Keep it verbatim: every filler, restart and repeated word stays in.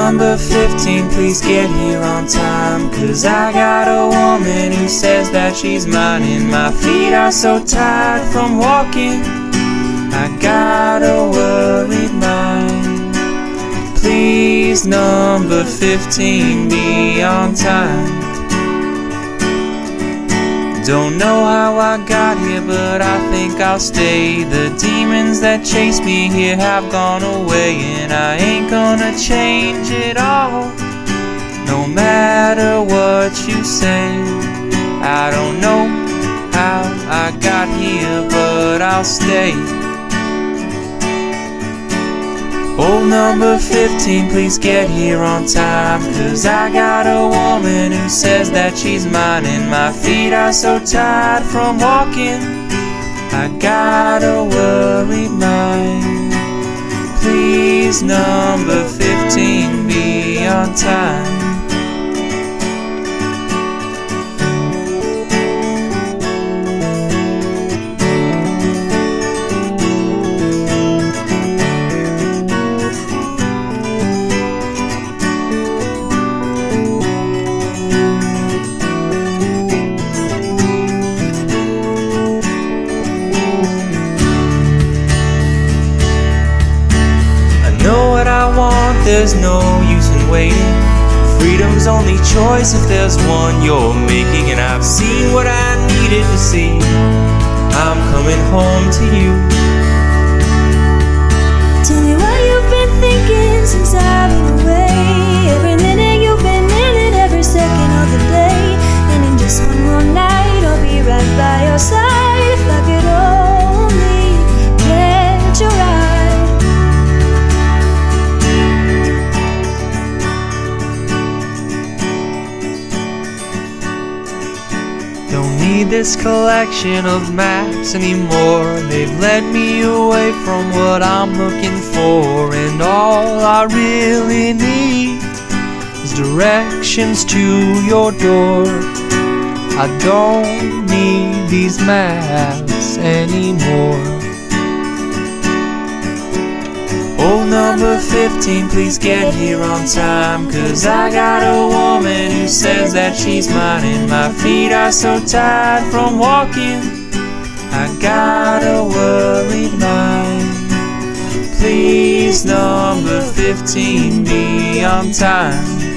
number fifteen, please get here on time, 'cause I got a woman who says that she's mine, and my feet are so tired from walking. I got a worried mind. Please, number fifteen, be on time. Don't know how I got here, but I think I'll stay. The demons that chased me here have gone away, and I ain't gonna change it all, no matter what you say. I don't know how I got here, but I'll stay. Oh, number fifteen, please get here on time, 'cause I got a woman who says that she's mine, and my feet are so tired from walking. I got a worried mind. Please, number fifteen, be on time. There's no use in waiting. Freedom's only choice if there's one you're making, and I've seen what I needed to see. I'm coming home to you. Tell me what you've been thinking since I've been away. Every minute you've been in it, every second of the day. And in just one more night I'll be right by your side. If I could only get you right. Don't need this collection of maps anymore. They've led me away from what I'm looking for, and all I really need is directions to your door. I don't need these maps anymore. Oh, number fifteen, please get here on time, 'cause I got a woman who says that she's mine, and my feet are so tired from walking. I got a worried mind. Please, number fifteen, be on time.